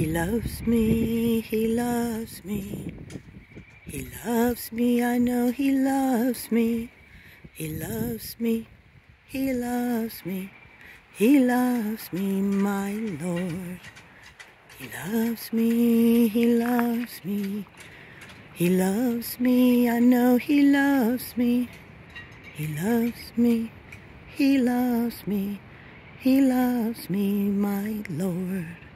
He loves me, he loves me. He loves me, I know he loves me. He loves me, he loves me. He loves me, my Lord. He loves me, he loves me. He loves me, I know he loves me. He loves me, he loves me. He loves me, my Lord.